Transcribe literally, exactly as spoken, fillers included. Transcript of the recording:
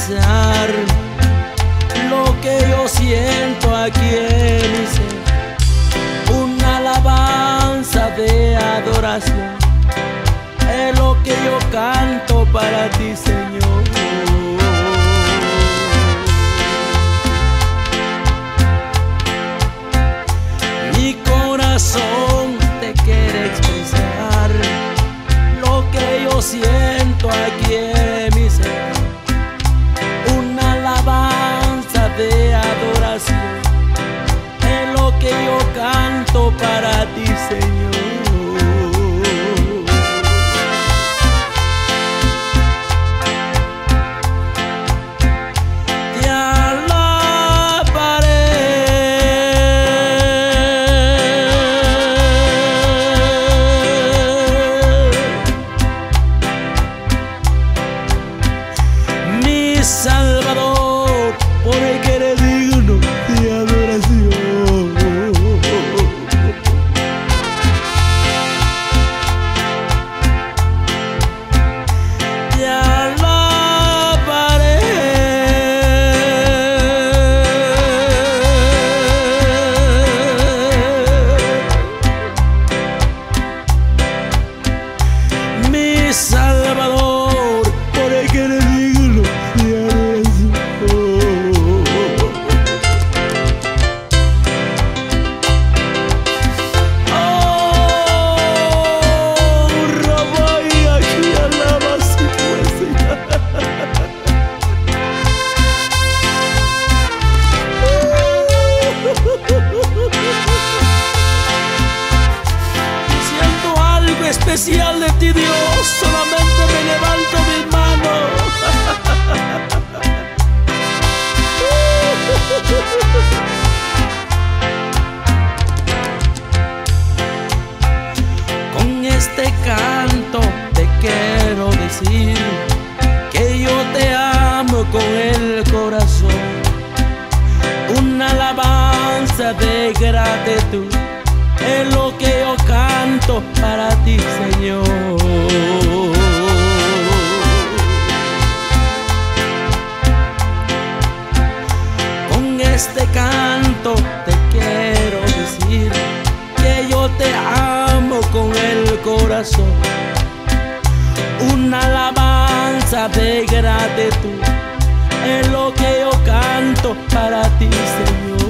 expresar lo que yo siento aquí en mi ser. Una alabanza de adoración es lo que yo canto para ti, Señor. Mi corazón te quiere expresar lo que yo siento aquí en mi ser. Una alabanza de adoración es lo que yo canto para ti, Señor. Salvador, por el que eres digno de adoración. Te alabaré. Mi Salvador, por el que eres digno de adoración. Especial de ti, Dios, solamente me levanto mis manos. Con este canto te quiero decir que yo te amo con el corazón. Una alabanza de gratitud es lo que yo canto para ti, Señor. Con este canto te quiero decir que yo te amo con el corazón. Una alabanza de gratitud es lo que yo canto para ti, Señor.